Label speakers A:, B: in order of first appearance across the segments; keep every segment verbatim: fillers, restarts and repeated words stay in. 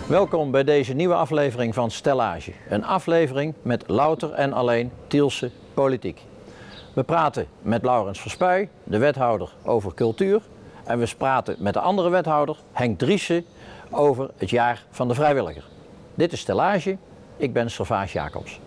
A: Welkom bij deze nieuwe aflevering van Stellage. Een aflevering met louter en alleen Tielse politiek. We praten met Laurens Verspuy, de wethouder over cultuur. En we praten met de andere wethouder, Henk Driessen, over het jaar van de vrijwilliger. Dit is Stellage, ik ben Servaas Jacobs.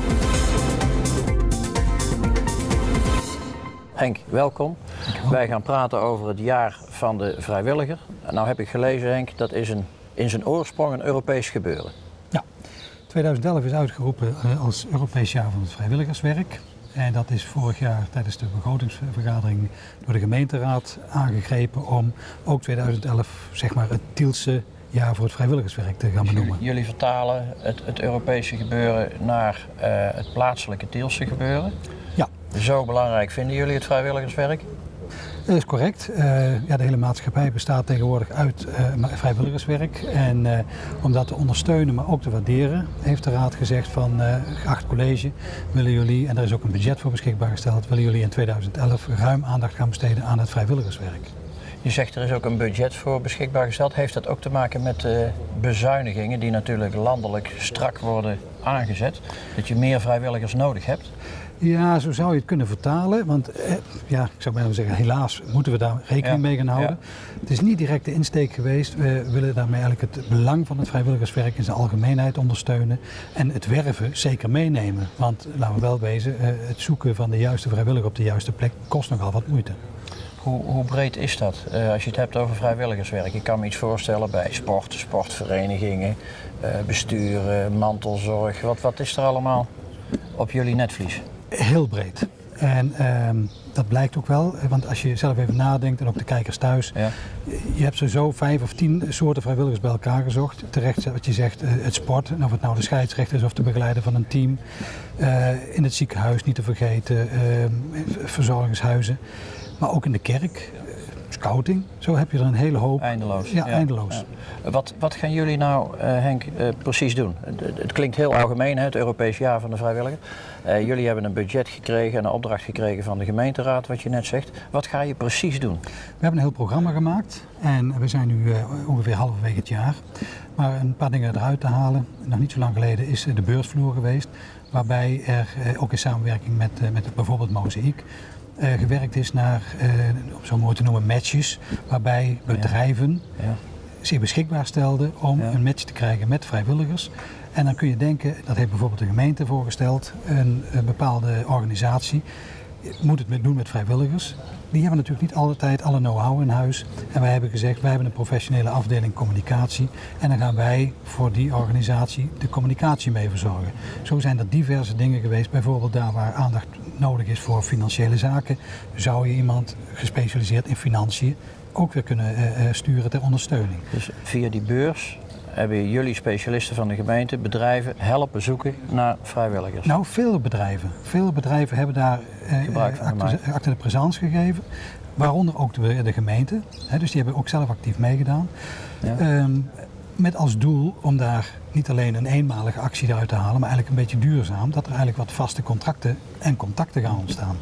A: Henk, welkom. Wij gaan praten over het jaar van de vrijwilliger. Nou heb ik gelezen, Henk, dat is een, in zijn oorsprong een Europees gebeuren.
B: Ja, tweeduizend elf is uitgeroepen als Europees jaar van het vrijwilligerswerk. En dat is vorig jaar tijdens de begrotingsvergadering door de gemeenteraad aangegrepen om ook tweeduizend elf zeg maar, het Tielse jaar voor het vrijwilligerswerk te gaan benoemen.
A: Jullie, jullie vertalen het, het Europese gebeuren naar uh, het plaatselijke Tielse gebeuren.
B: Ja.
A: Zo belangrijk vinden jullie het vrijwilligerswerk?
B: Dat is correct. Uh, ja, de hele maatschappij bestaat tegenwoordig uit uh, vrijwilligerswerk. En uh, om dat te ondersteunen, maar ook te waarderen, heeft de raad gezegd van uh, geacht college, willen jullie, en er is ook een budget voor beschikbaar gesteld, willen jullie in tweeduizend elf ruim aandacht gaan besteden aan het vrijwilligerswerk.
A: Je zegt er is ook een budget voor beschikbaar gesteld. Heeft dat ook te maken met de bezuinigingen die natuurlijk landelijk strak worden aangezet? Dat je meer vrijwilligers nodig hebt?
B: Ja, zo zou je het kunnen vertalen, want eh, ja, ik zou bijna zeggen, helaas moeten we daar rekening ja, mee gaan houden. Ja. Het is niet direct de insteek geweest. We willen daarmee eigenlijk het belang van het vrijwilligerswerk in zijn algemeenheid ondersteunen en het werven zeker meenemen. Want laten we wel wezen, eh, het zoeken van de juiste vrijwilliger op de juiste plek kost nogal wat moeite.
A: Hoe, hoe breed is dat uh, als je het hebt over vrijwilligerswerk? Ik kan me iets voorstellen bij sport, sportverenigingen, uh, besturen, mantelzorg. Wat, wat is er allemaal op jullie netvlies?
B: Heel breed. En uh, dat blijkt ook wel, want als je zelf even nadenkt en ook de kijkers thuis. Ja. Je hebt sowieso vijf of tien soorten vrijwilligers bij elkaar gezocht. Terecht wat je zegt, uh, het sport, en of het nou de scheidsrechter is of de begeleider van een team. Uh, in het ziekenhuis niet te vergeten, uh, verzorgingshuizen. Maar ook in de kerk, scouting, zo heb je er een hele hoop.
A: Eindeloos.
B: Ja, ja. eindeloos.
A: Ja. Wat, wat gaan jullie nou, uh, Henk, uh, precies doen? Het, het klinkt heel algemeen, hè, het Europees jaar van de vrijwilliger. Uh, jullie hebben een budget gekregen en een opdracht gekregen van de gemeenteraad, wat je net zegt. Wat ga je precies doen?
B: We hebben een heel programma gemaakt en we zijn nu uh, ongeveer halverwege het jaar. Maar een paar dingen eruit te halen. Nog niet zo lang geleden is de beursvloer geweest, waarbij er uh, ook in samenwerking met, uh, met bijvoorbeeld Mozaïek Uh, gewerkt is naar, uh, om zo mooi te noemen, matches, waarbij bedrijven ja. Ja. zich beschikbaar stelden om ja. een match te krijgen met vrijwilligers. En dan kun je denken, dat heeft bijvoorbeeld de gemeente voorgesteld, een, een bepaalde organisatie moet het met doen met vrijwilligers. Die hebben natuurlijk niet altijd alle know-how in huis. En wij hebben gezegd, wij hebben een professionele afdeling communicatie. En dan gaan wij voor die organisatie de communicatie mee verzorgen. Zo zijn er diverse dingen geweest. Bijvoorbeeld daar waar aandacht nodig is voor financiële zaken. Zou je iemand gespecialiseerd in financiën ook weer kunnen uh, sturen ter ondersteuning.
A: Dus via die beurs hebben jullie specialisten van de gemeente bedrijven helpen zoeken naar vrijwilligers?
B: Nou, veel bedrijven. Veel bedrijven hebben daar uh, acte de présence gegeven. Waaronder ook de, de gemeente. He, dus die hebben ook zelf actief meegedaan. Ja. Um, met als doel om daar niet alleen een eenmalige actie eruit te halen, maar eigenlijk een beetje duurzaam. Dat er eigenlijk wat vaste contracten en contacten gaan ontstaan.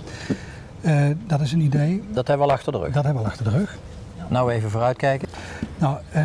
B: Uh, dat is een idee.
A: Dat hebben we al achter de rug?
B: Dat hebben we al achter de rug.
A: Nou, even vooruitkijken.
B: Nou, uh,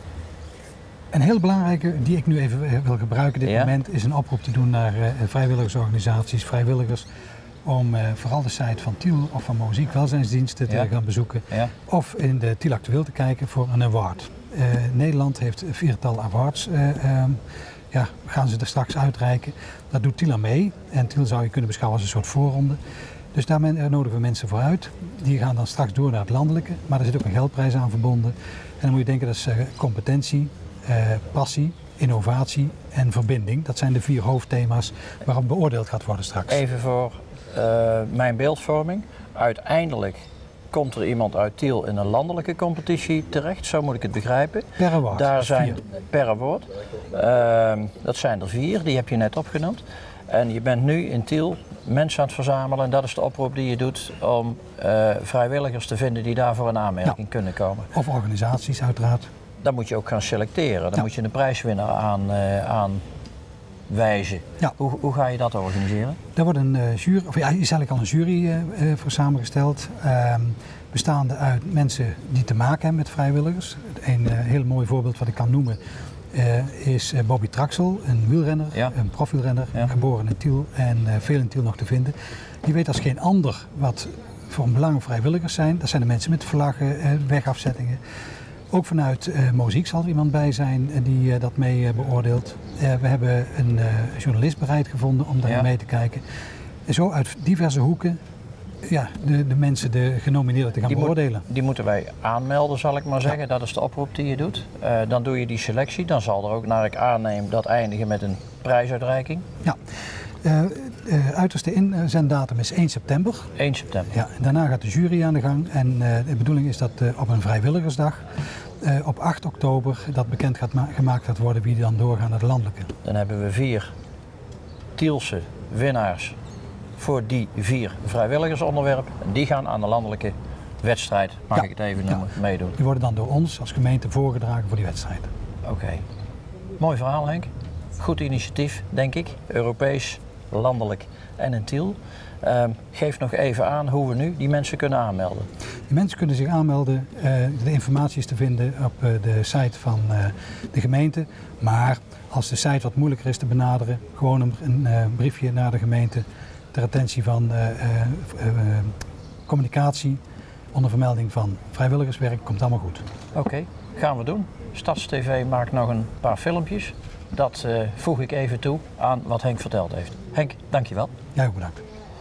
B: een heel belangrijke, die ik nu even wil gebruiken dit ja. moment, is een oproep te doen naar uh, vrijwilligersorganisaties, vrijwilligers, om uh, vooral de site van Tiel of van Mozaïek welzijnsdiensten te ja. gaan bezoeken. Ja. Of in de Tiel Actueel te kijken voor een award. Uh, Nederland heeft een viertal awards, uh, uh, ja, gaan ze er straks uitreiken. Dat doet Tiel aan mee en Tiel zou je kunnen beschouwen als een soort voorronde. Dus daar nodigen we mensen voor uit. Die gaan dan straks door naar het landelijke, maar er zit ook een geldprijs aan verbonden. En dan moet je denken, dat is uh, competentie, uh, passie, innovatie en verbinding. Dat zijn de vier hoofdthema's waarop beoordeeld gaat worden straks.
A: Even voor uh, mijn beeldvorming. Uiteindelijk komt er iemand uit Tiel in een landelijke competitie terecht, zo moet ik het begrijpen.
B: Per award.
A: Daar zijn per award. Uh, dat zijn er vier, die heb je net opgenoemd. En je bent nu in Tiel mensen aan het verzamelen en dat is de oproep die je doet om uh, vrijwilligers te vinden die daarvoor in aanmerking ja. kunnen komen.
B: Of organisaties uiteraard.
A: Dan moet je ook gaan selecteren, dan ja. moet je een prijswinnaar aan, uh, aan wijzen.
B: Ja.
A: Hoe, hoe ga je dat organiseren?
B: Daar wordt een uh, jury, of ja, is eigenlijk al een jury uh, uh, voor samengesteld. Uh, bestaande uit mensen die te maken hebben met vrijwilligers. Een uh, heel mooi voorbeeld wat ik kan noemen uh, is uh, Bobby Traxel, een wielrenner, ja. een profielrenner, ja. geboren in Tiel en uh, veel in Tiel nog te vinden. Die weet als geen ander wat voor een belang vrijwilligers zijn. Dat zijn de mensen met vlaggen, uh, wegafzettingen. Ook vanuit uh, Moziek zal er iemand bij zijn uh, die uh, dat mee uh, beoordeelt. Uh, we hebben een uh, journalist bereid gevonden om daar ja. mee te kijken. En zo uit diverse hoeken ja, de, de mensen, de genomineerden te gaan die beoordelen.
A: Moet, die moeten wij aanmelden, zal ik maar zeggen. Ja. Dat is de oproep die je doet. Uh, dan doe je die selectie. Dan zal er ook, naar ik aanneem, dat eindigen met een prijsuitreiking.
B: Ja. Uh, uh, uiterste inzenddatum is één september.
A: één september.
B: Ja, en daarna gaat de jury aan de gang. En uh, de bedoeling is dat uh, op een vrijwilligersdag, uh, op acht oktober, dat bekend gaat gemaakt gaat worden wie dan doorgaan naar de landelijke.
A: Dan hebben we vier Tielse winnaars voor die vier vrijwilligersonderwerpen. Die gaan aan de landelijke wedstrijd, mag ja. ik het even noemen, ja. meedoen.
B: Die worden dan door ons als gemeente voorgedragen voor die wedstrijd.
A: Oké. Okay. Mooi verhaal, Henk. Goed initiatief, denk ik. Europees, landelijk en in Tiel. Uh, geef nog even aan hoe we nu die mensen kunnen aanmelden.
B: Die mensen kunnen zich aanmelden. Uh, de informatie is te vinden op uh, de site van uh, de gemeente. Maar als de site wat moeilijker is te benaderen, gewoon een, een uh, briefje naar de gemeente ter attentie van uh, uh, uh, communicatie onder vermelding van vrijwilligerswerk, komt allemaal goed.
A: Oké, okay, gaan we doen. StadsTV maakt nog een paar filmpjes. Dat uh, voeg ik even toe aan wat Henk verteld heeft. Henk, dankjewel.
B: Jij ook bedankt.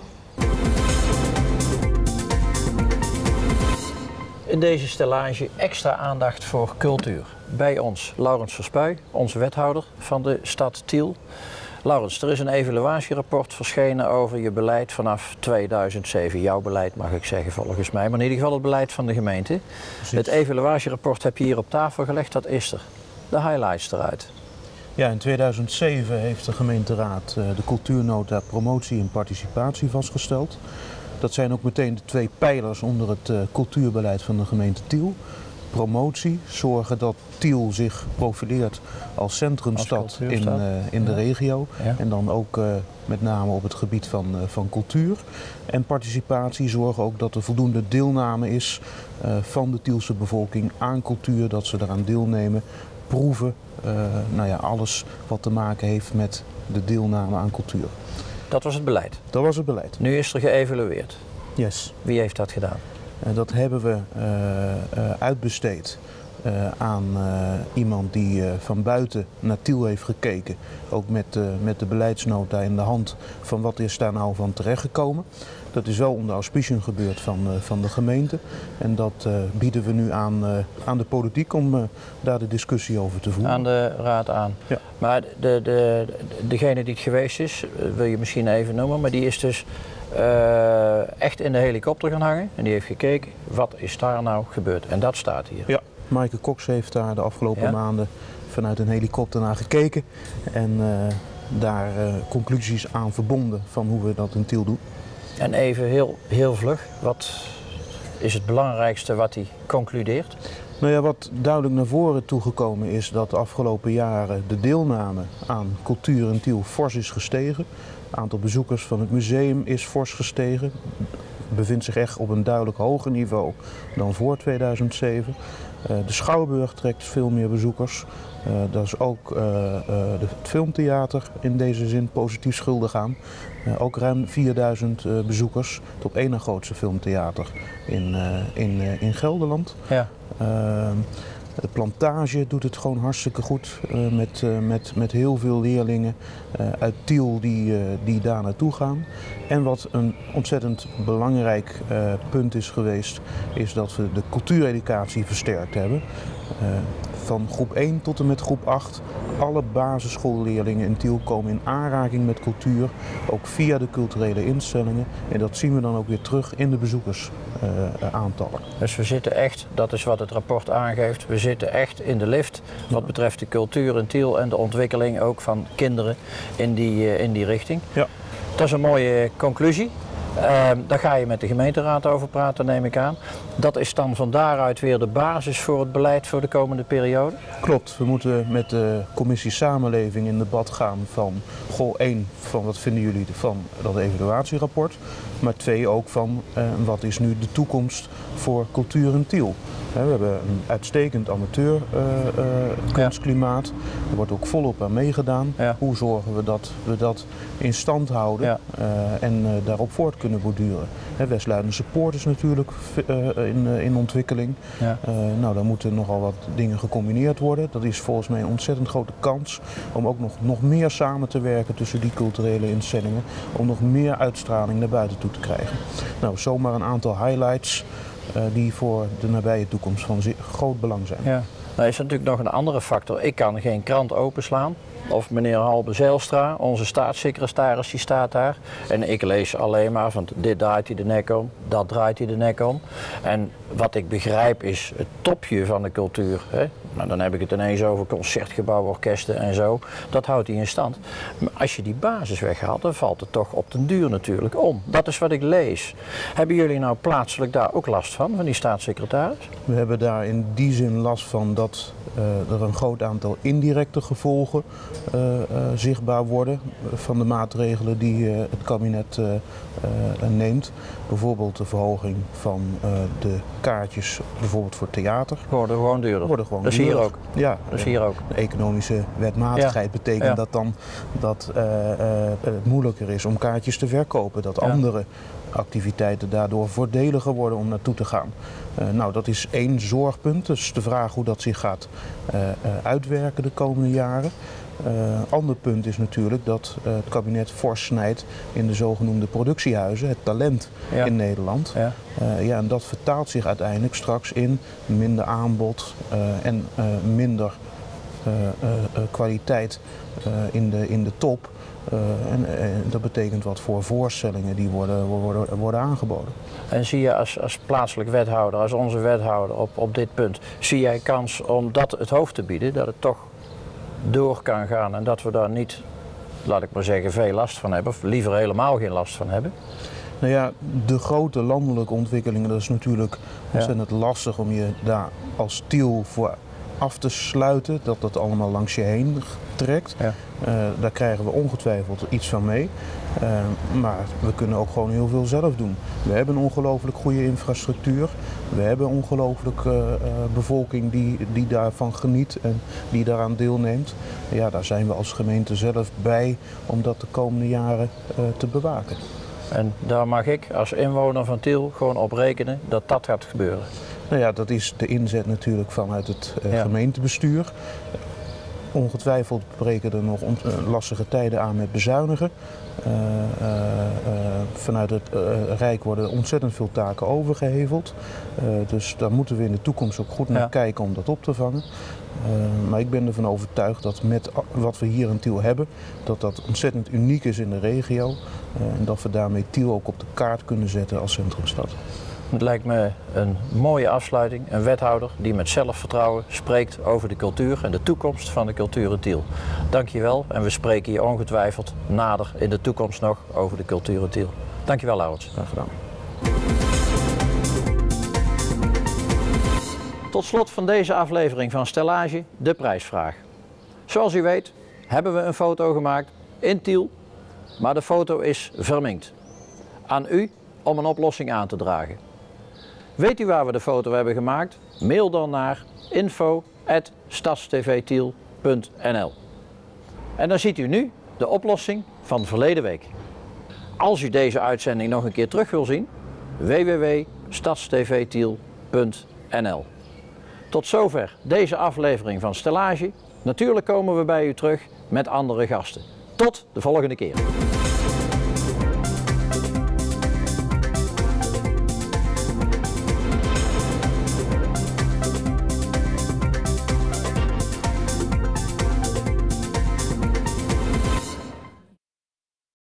A: In deze stellage extra aandacht voor cultuur. Bij ons Laurens Verspuy, onze wethouder van de stad Tiel. Laurens, er is een evaluatierapport verschenen over je beleid vanaf tweeduizend zeven. Jouw beleid mag ik zeggen volgens mij, maar in ieder geval het beleid van de gemeente. Precies. Het evaluatierapport heb je hier op tafel gelegd, dat is er. De highlights eruit.
C: Ja, in tweeduizend zeven heeft de gemeenteraad de cultuurnota promotie en participatie vastgesteld. Dat zijn ook meteen de twee pijlers onder het cultuurbeleid van de gemeente Tiel. Promotie, zorgen dat Tiel zich profileert als centrumstad als in, uh, in de ja. regio. Ja. En dan ook uh, met name op het gebied van, uh, van cultuur. En participatie, zorgen ook dat er voldoende deelname is uh, van de Tielse bevolking aan cultuur. Dat ze eraan deelnemen, proeven, uh, nou ja, alles wat te maken heeft met de deelname aan cultuur.
A: Dat was het beleid?
C: Dat was het beleid.
A: Nu is er geëvalueerd?
C: Yes.
A: Wie heeft dat gedaan?
C: Uh, dat hebben we uh, uh, uitbesteed uh, aan uh, iemand die uh, van buiten naar Tiel heeft gekeken. Ook met, uh, met de beleidsnota in de hand van wat is daar nou van terechtgekomen. Dat is wel onder auspiciën gebeurd van, uh, van de gemeente. En dat uh, bieden we nu aan, uh, aan de politiek om uh, daar de discussie over te voeren.
A: Aan de raad aan.
C: Ja.
A: Maar de, de, degene die het geweest is, wil je misschien even noemen, maar die is dus uh, echt in de helikopter gaan hangen. En die heeft gekeken, wat is daar nou gebeurd? En dat staat hier.
C: Ja, Maaike Cox heeft daar de afgelopen ja? maanden vanuit een helikopter naar gekeken. En uh, daar uh, conclusies aan verbonden van hoe we dat in Tiel doen.
A: En even heel, heel vlug, wat is het belangrijkste wat hij concludeert?
C: Nou ja, wat duidelijk naar voren toegekomen is dat de afgelopen jaren de deelname aan cultuur in Tiel fors is gestegen. Het aantal bezoekers van het museum is fors gestegen. Bevindt zich echt op een duidelijk hoger niveau dan voor tweeduizend zeven. Uh, de Schouwburg trekt veel meer bezoekers. Uh, dat is ook uh, uh, het filmtheater in deze zin positief schuldig aan. Uh, ook ruim vierduizend uh, bezoekers, het op één na grootste filmtheater in, uh, in, uh, in Gelderland.
A: Ja.
C: Uh, De Plantage doet het gewoon hartstikke goed uh, met, uh, met, met heel veel leerlingen uh, uit Tiel die, uh, die daar naartoe gaan. En wat een ontzettend belangrijk uh, punt is geweest, is dat we de cultuureducatie versterkt hebben. Uh, van groep één tot en met groep acht. Alle basisschoolleerlingen in Tiel komen in aanraking met cultuur, ook via de culturele instellingen. En dat zien we dan ook weer terug in de bezoekersaantallen. Uh,
A: dus we zitten echt, dat is wat het rapport aangeeft, we zitten echt in de lift wat betreft de cultuur in Tiel en de ontwikkeling ook van kinderen in die, uh, in die richting.
C: Ja.
A: Dat is een mooie conclusie. Uh, daar ga je met de gemeenteraad over praten, neem ik aan. Dat is dan van daaruit weer de basis voor het beleid voor de komende periode?
C: Klopt, we moeten met de commissie Samenleving in debat gaan van, goh, één, van wat vinden jullie van dat evaluatierapport, maar twee ook van uh, wat is nu de toekomst voor cultuur in Tiel. We hebben een uitstekend amateur uh, uh, kunstklimaat. Er wordt ook volop aan meegedaan. Ja. Hoe zorgen we dat we dat in stand houden ja. uh, en uh, daarop voort kunnen borduren? Westluidense Poort is natuurlijk uh, in, uh, in ontwikkeling. Ja. Uh, nou, daar moeten nogal wat dingen gecombineerd worden. Dat is volgens mij een ontzettend grote kans om ook nog, nog meer samen te werken tussen die culturele instellingen. Om nog meer uitstraling naar buiten toe te krijgen. Nou, zomaar een aantal highlights. Uh, die voor de nabije toekomst van groot belang zijn.
A: Ja. Nou is er natuurlijk nog een andere factor. Ik kan geen krant openslaan. Of meneer Halbe Zijlstra, onze staatssecretaris, die staat daar. En ik lees alleen maar van dit draait hij de nek om, dat draait hij de nek om. En wat ik begrijp is het topje van de cultuur. Hè? Nou, dan heb ik het ineens over concertgebouworkesten en zo. Dat houdt hij in stand. Maar als je die basis weghaalt, dan valt het toch op den duur natuurlijk om. Dat is wat ik lees. Hebben jullie nou plaatselijk daar ook last van, van die staatssecretaris?
C: We hebben daar in die zin last van dat uh, er een groot aantal indirecte gevolgen uh, uh, zichtbaar worden van de maatregelen die uh, het kabinet uh, uh, neemt. Bijvoorbeeld de verhoging van uh, de kaartjes, bijvoorbeeld voor theater.
A: Worden gewoon duurder.
C: Worden gewoon
A: dat is
C: duurder.
A: hier ook.
C: Ja,
A: dat is hier ook.
C: De economische wetmatigheid ja. betekent ja. dat dan dat uh, uh, het moeilijker is om kaartjes te verkopen. Dat ja. andere activiteiten daardoor voordeliger worden om naartoe te gaan. Uh, nou, dat is één zorgpunt. Dus de vraag hoe dat zich gaat uh, uh, uitwerken de komende jaren. Een uh, ander punt is natuurlijk dat uh, het kabinet fors snijdt in de zogenoemde productiehuizen, het talent ja. in Nederland. Ja. Uh, ja, en dat vertaalt zich uiteindelijk straks in minder aanbod uh, en uh, minder uh, uh, uh, kwaliteit uh, in, de, in de top. Uh, en, en dat betekent wat voor voorstellingen die worden, worden, worden aangeboden.
A: En zie je als, als plaatselijk wethouder, als onze wethouder op, op dit punt, zie jij kans om dat het hoofd te bieden, dat het toch door kan gaan en dat we daar niet, laat ik maar zeggen, veel last van hebben, of liever helemaal geen last van hebben?
C: Nou ja, de grote landelijke ontwikkelingen, dat is natuurlijk ontzettend ja. lastig om je daar als Tiel voor af te sluiten, dat dat allemaal langs je heen trekt. Ja. Uh, daar krijgen we ongetwijfeld iets van mee. Uh, maar we kunnen ook gewoon heel veel zelf doen. We hebben een ongelooflijk goede infrastructuur. We hebben een ongelooflijk uh, uh, bevolking die, die daarvan geniet en die daaraan deelneemt. Ja, daar zijn we als gemeente zelf bij om dat de komende jaren uh, te bewaken.
A: En daar mag ik als inwoner van Tiel gewoon op rekenen dat dat gaat gebeuren?
C: Nou ja, dat is de inzet natuurlijk vanuit het uh, ja. gemeentebestuur. Ongetwijfeld breken er nog ont- uh, lastige tijden aan met bezuinigen. Uh, uh, uh, vanuit het uh, Rijk worden ontzettend veel taken overgeheveld. Uh, dus daar moeten we in de toekomst ook goed naar ja. kijken om dat op te vangen. Uh, maar ik ben ervan overtuigd dat met wat we hier in Tiel hebben, dat dat ontzettend uniek is in de regio. Uh, en dat we daarmee Tiel ook op de kaart kunnen zetten als centrumstad.
A: Het lijkt me een mooie afsluiting, een wethouder die met zelfvertrouwen spreekt over de cultuur en de toekomst van de cultuur in Tiel. Dank je wel en we spreken hier ongetwijfeld nader in de toekomst nog over de cultuur in Tiel. Dank je wel, Laurens.
C: Graag gedaan.
A: Tot slot van deze aflevering van Stellage, de prijsvraag. Zoals u weet hebben we een foto gemaakt in Tiel, maar de foto is verminkt. Aan u om een oplossing aan te dragen. Weet u waar we de foto hebben gemaakt? Mail dan naar info at stadstvtiel punt n l. En dan ziet u nu de oplossing van verleden week. Als u deze uitzending nog een keer terug wil zien, w w w punt stadstvtiel punt n l. Tot zover deze aflevering van Stellage. Natuurlijk komen we bij u terug met andere gasten. Tot de volgende keer.